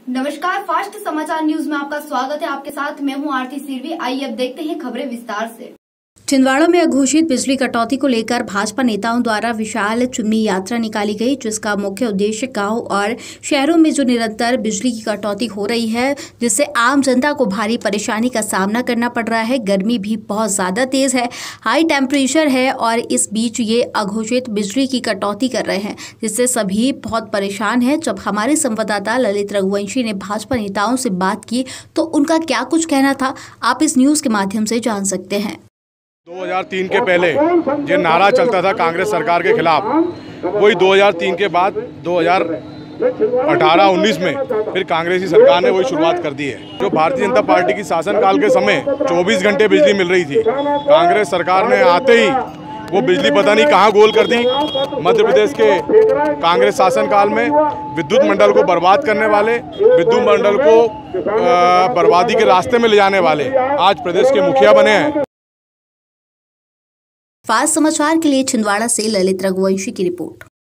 नमस्कार, फास्ट समाचार न्यूज में आपका स्वागत है। आपके साथ मैं हूं आरती सिरवी। आइए अब देखते हैं खबरें विस्तार से। छिंदवाड़ा में अघोषित बिजली कटौती को लेकर भाजपा नेताओं द्वारा विशाल चुन्नी यात्रा निकाली गई, जिसका मुख्य उद्देश्य गांव और शहरों में जो निरंतर बिजली की कटौती हो रही है, जिससे आम जनता को भारी परेशानी का सामना करना पड़ रहा है। गर्मी भी बहुत ज्यादा तेज है, हाई टेम्परेचर है और इस बीच ये अघोषित बिजली की कटौती कर रहे हैं, जिससे सभी बहुत परेशान हैं। जब हमारे संवाददाता ललित रघुवंशी ने भाजपा नेताओं से बात की तो उनका क्या कुछ कहना था, आप इस न्यूज के माध्यम से जान सकते हैं। 2003 के पहले जो नारा चलता था कांग्रेस सरकार के खिलाफ, वही 2003 के बाद 2018-19 में फिर कांग्रेसी सरकार ने वही शुरुआत कर दी है। जो भारतीय जनता पार्टी की शासनकाल के समय 24 घंटे बिजली मिल रही थी, कांग्रेस सरकार ने आते ही वो बिजली पता नहीं कहाँ गोल कर दी। मध्य प्रदेश के कांग्रेस शासनकाल में विद्युत मंडल को बर्बाद करने वाले, विद्युत मंडल को बर्बादी के रास्ते में ले जाने वाले आज प्रदेश के मुखिया बने हैं। फास्ट समाचार के लिए छिंदवाड़ा से ललित रघुवंशी की रिपोर्ट।